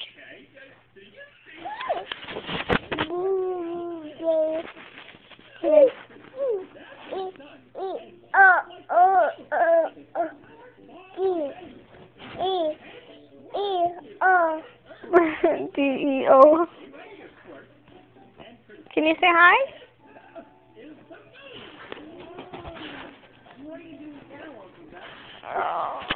D-E-O. Can you say hi? What are you doing now, Uncle Gus?